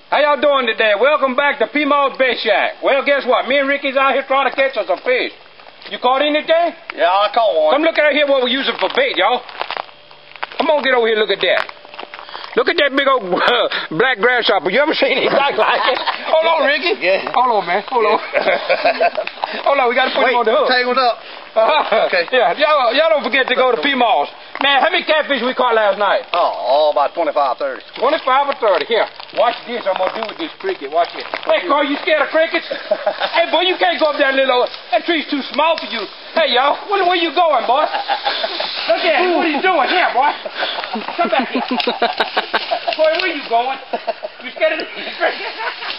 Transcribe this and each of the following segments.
How y'all doing today? Welcome back to P-Mall's Bait Shack. Well, guess what? Me and Ricky's out here trying to catch us a fish. You caught anything? Yeah, I caught one. Come look out here what we're using for bait, y'all. Come on, get over here and look at that. Look at that big old black grasshopper. You ever seen anything like it? Hold on, Ricky. Yeah. Hold on, man. Hold on. Hold on, we got to put him on the hook. Tangled up. Okay. Yeah, y'all don't forget to go to P-Mall's. Man, how many catfish we caught last night? Oh, about 25, 30. 25 or 30. Here, watch this. I'm going to do with this cricket. Watch this. Hey, Carl, you scared of crickets? Hey, boy, you can't go up that little... That tree's too small for you. Hey, y'all, where you going, boy? Look at him. What are you doing here, boy? Come back here. Boy, where you going? You scared of them crickets?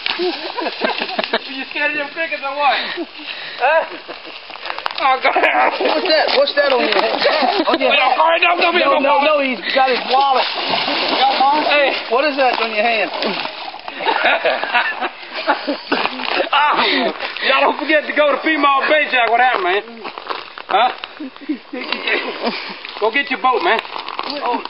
You scared of them crickets or what? Oh, God. What's that? What's that on your hand? No, he's got his wallet. Hey, what is that on your hand? Y'all don't forget to go to P-Mall Bait Shack. What happened, man? Huh? Go get your boat, man. Y'all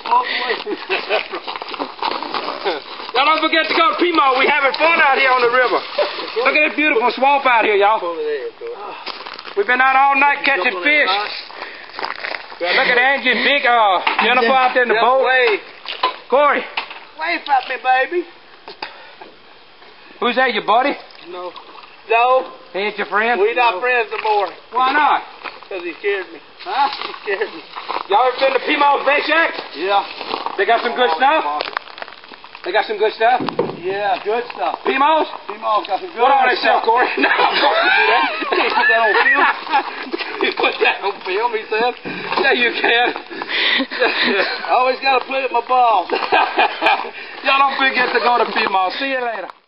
don't forget to go to P-Mall. We having fun out here on the river. Look at this beautiful swamp out here, y'all. We've been out all night catching fish. Look at Angie and Big Jennifer out there in the boat. Corey. Wave at me, baby. Who's that, your buddy? No. He ain't your friend? We're not friends no more. Why not? Because he scared me. Huh? He scared me. Y'all ever been to P-Mall's Bait Shack? Yeah. They got some good stuff? They got some good stuff? Yeah, good stuff. P-Mall's? P-Mall's got some good What all they stuff. sell, Corey? No, of course you do that. You can't put that on film. You put that on film, he said. Yeah, you can. I always got to play with my balls. Y'all don't forget to go to P-Mall. See you later.